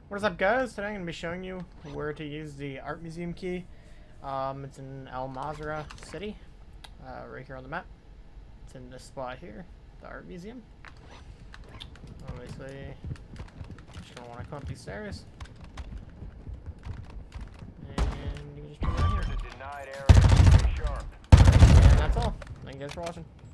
What is up, guys? Today I'm going to be showing you where to use the art museum key. It's in El Mazra City, right here on the map. It's in this spot here, the art museum. Obviously, just going to want to come up these stairs. And you can just come down here. Denied area. Stay sharp. And that's all. Thank you guys for watching.